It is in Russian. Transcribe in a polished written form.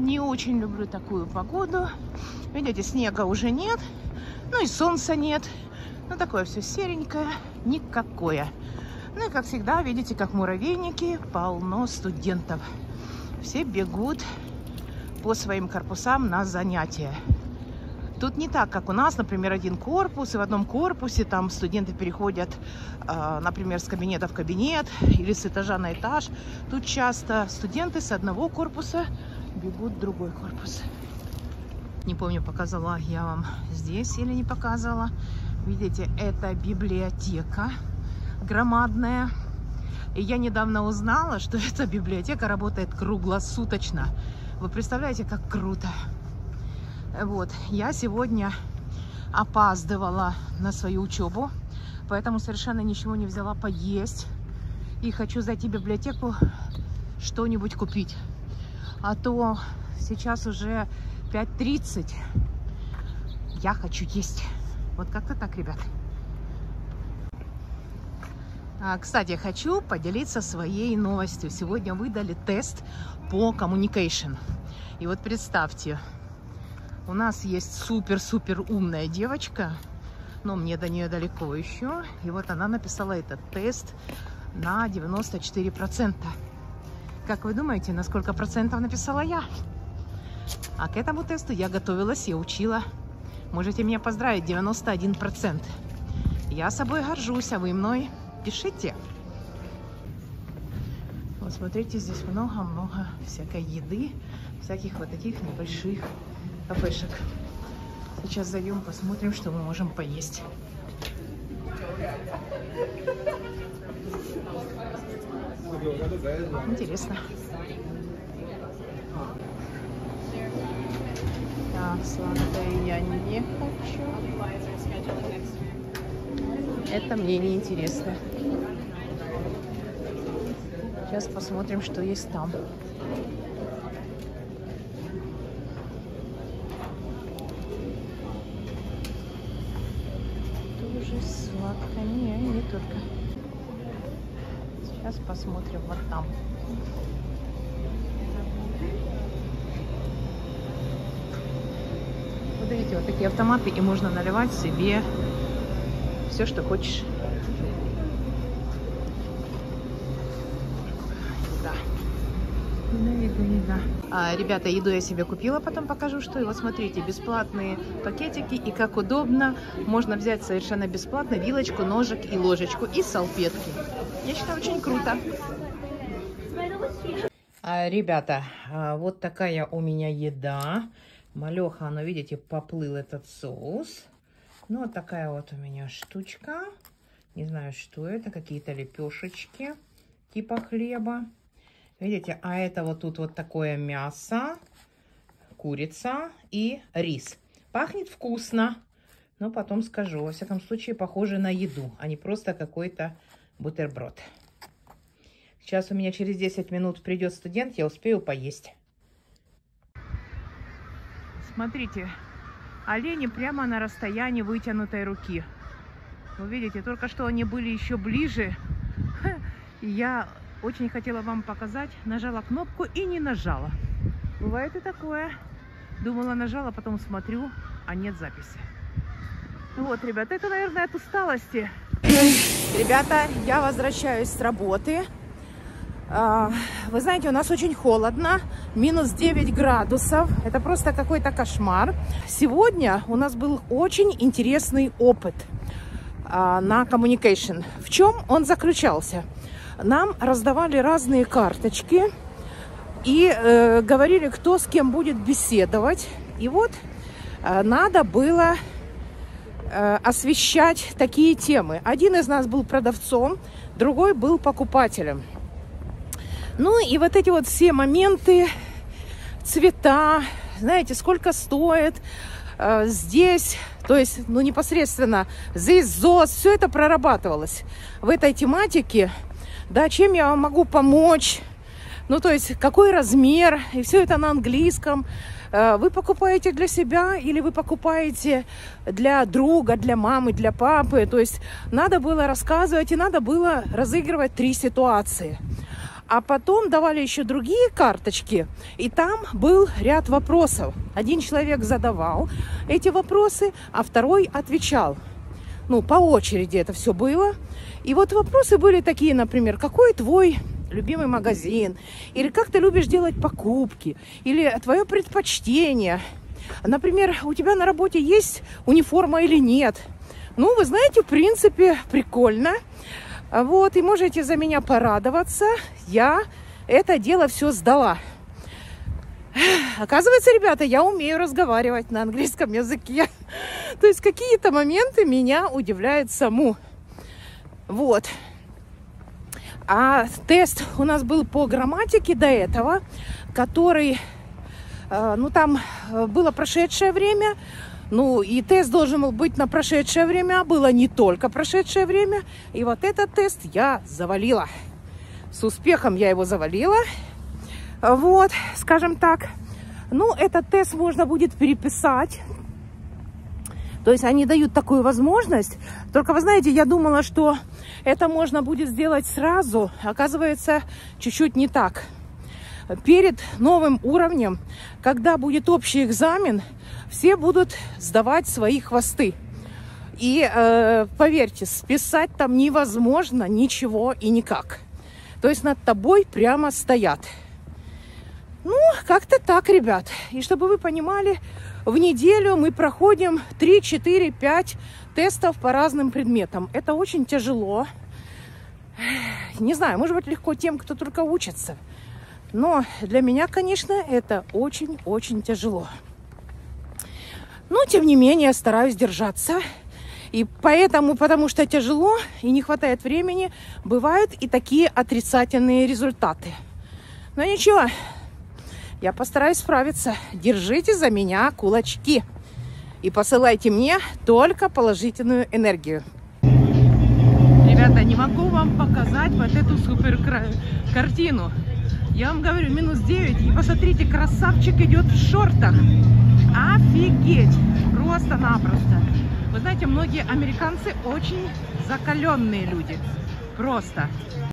Не очень люблю такую погоду. Видите, снега уже нет, ну и солнца нет. Ну, такое все серенькое, никакое. Ну и, как всегда, видите, как муравейники, полно студентов. Все бегут по своим корпусам на занятия. Тут не так, как у нас, например, один корпус, и в одном корпусе там студенты переходят, например, с кабинета в кабинет или с этажа на этаж. Тут часто студенты с одного корпуса бегут в другой корпус. Не помню, показала я вам здесь или не показала. Видите, это библиотека громадная. И я недавно узнала, что эта библиотека работает круглосуточно. Вы представляете, как круто? Вот, я сегодня опаздывала на свою учебу, поэтому совершенно ничего не взяла поесть. И хочу зайти в библиотеку что-нибудь купить. А то сейчас уже 5:30. Я хочу есть. Вот как-то так, ребят. Кстати, хочу поделиться своей новостью. Сегодня выдали тест по communication. И вот представьте, у нас есть супер-супер умная девочка, но мне до нее далеко еще. И вот она написала этот тест на 94%. Как вы думаете, на сколько процентов написала я? А к этому тесту я готовилась и учила. Можете меня поздравить, 91%. Я собой горжусь, а вы мной пишите. Вот смотрите, здесь много-много всякой еды, всяких вот таких небольших кафешек. Сейчас зайдем, посмотрим, что мы можем поесть. Интересно. Так, сладкое я не хочу. Это мне не интересно. Сейчас посмотрим, что есть там. Тоже сладко. Не только. Сейчас посмотрим вот там. Вот видите, вот такие автоматы, и можно наливать себе все, что хочешь. Еда. Ребята, еду я себе купила, потом покажу, что. И вот смотрите, бесплатные пакетики, и как удобно. Можно взять совершенно бесплатно вилочку, ножик и ложечку, и салфетки. Я считаю, очень круто. Ребята, вот такая у меня еда. Малеха, ну, видите, поплыл этот соус. Ну, вот такая вот у меня штучка. Не знаю, что это. Какие-то лепешечки типа хлеба. Видите, а это вот тут вот такое мясо, курица и рис. Пахнет вкусно, но потом скажу. Во всяком случае, похоже на еду, а не просто какой-то бутерброд. Сейчас у меня через 10 минут придет студент, я успею поесть. Смотрите, олени прямо на расстоянии вытянутой руки. Вы видите, только что они были еще ближе. Я очень хотела вам показать, нажала кнопку и не нажала. Бывает и такое. Думала, нажала, потом смотрю, а нет записи. Вот, ребята, это, наверное, от усталости. Ребята, я возвращаюсь с работы. Вы знаете, у нас очень холодно, минус 9 градусов. Это просто какой-то кошмар. Сегодня у нас был очень интересный опыт на communication. В чем он заключался? Нам раздавали разные карточки и говорили, кто с кем будет беседовать. И вот надо было освещать такие темы. Один из нас был продавцом, другой был покупателем. Ну и вот эти вот все моменты, цвета, знаете, сколько стоит здесь, то есть, ну, непосредственно здесь ЗОС, все это прорабатывалось в этой тематике. Да, чем я вам могу помочь? Ну, то есть, какой размер? И все это на английском. Вы покупаете для себя или вы покупаете для друга, для мамы, для папы? То есть, надо было рассказывать и надо было разыгрывать 3 ситуации. А потом давали еще другие карточки, и там был ряд вопросов. Один человек задавал эти вопросы, а второй отвечал. Ну, по очереди это все было. И вот вопросы были такие, например, какой твой любимый магазин? Или как ты любишь делать покупки? Или твое предпочтение? Например, у тебя на работе есть униформа или нет? Ну, вы знаете, в принципе, прикольно. Вот, и можете за меня порадоваться. Я это дело все сдала. Оказывается, ребята, я умею разговаривать на английском языке. То есть какие-то моменты меня удивляют саму. Вот. А тест у нас был по грамматике до этого, который, ну, там было прошедшее время. Ну, и тест должен был быть на прошедшее время, а было не только прошедшее время. И вот этот тест я завалила. С успехом я его завалила. Вот, скажем так. Ну, этот тест можно будет переписать. То есть они дают такую возможность. Только, вы знаете, я думала, что это можно будет сделать сразу. Оказывается, чуть-чуть не так. Перед новым уровнем, когда будет общий экзамен, все будут сдавать свои хвосты. И поверьте, списать там невозможно ничего и никак. То есть над тобой прямо стоят. Ну, как-то так, ребят. И чтобы вы понимали, в неделю мы проходим 3, 4, 5 тестов по разным предметам. Это очень тяжело. Не знаю, может быть, легко тем, кто только учится. Но для меня, конечно, это очень-очень тяжело. Но, тем не менее, стараюсь держаться. И поэтому, потому что тяжело и не хватает времени, бывают и такие отрицательные результаты. Но ничего, я постараюсь справиться. Держите за меня кулачки. И посылайте мне только положительную энергию. Ребята, не могу вам показать вот эту супер картину. Я вам говорю, минус 9. И посмотрите, красавчик идет в шортах. Офигеть! Просто-напросто. Вы знаете, многие американцы очень закаленные люди. Просто.